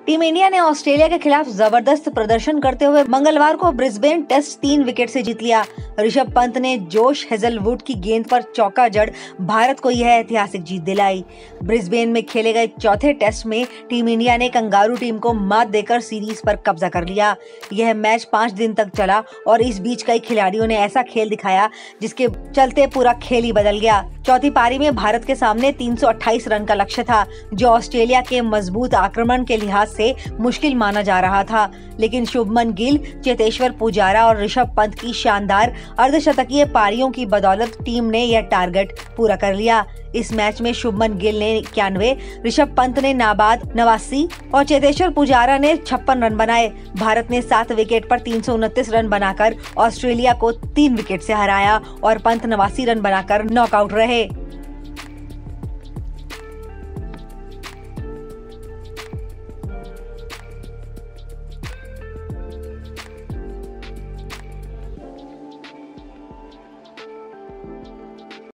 Team India ने Australia के खिलाफ जबरदस्त प्रदर्शन करते हुए मंगलवार को ब्रिस्बेन टेस्ट 3 विकेट से जीत लिया। ऋषभ पंत ने जोश हेजलवुड की गेंद पर चौका जड़ भारत को यह ऐतिहासिक जीत दिलाई। ब्रिस्बेन में खेले गए चौथे टेस्ट में टीम इंडिया ने कंगारू टीम को मात देकर सीरीज पर कब्जा कर लिया। यह मैच 5 दिन तक चला और इस बीच कई खिलाड़ियों ने ऐसा खेल दिखाया जिसके चलते पूरा खेल ही बदल गया। चौथी पारी में भारत के सामने 328 रन का लक्ष्य था, जो ऑस्ट्रेलिया के मजबूत आक्रमण के लिहाज से मुश्किल माना जा रहा था, लेकिन शुभमन गिल, चेतेश्वर पुजारा और ऋषभ पंत की शानदार अर्धशतकीय पारियों की बदौलत टीम ने यह टारगेट पूरा कर लिया। इस मैच में शुभमन गिल ने 91, ऋषभ पंत ने नाबाद 89 और चेतेश्वर पुजारा ने 56 रन बनाए। भारत ने 7 विकेट पर 329 रन बनाकर ऑस्ट्रेलिया को 3 विकेट से हराया और पंत 89 रन बनाकर नॉकआउट रहे।